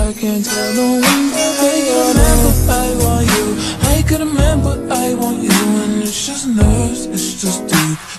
I can't tell no one that I remember I want you. I could remember I want you, and it's just nerves, it's just deep.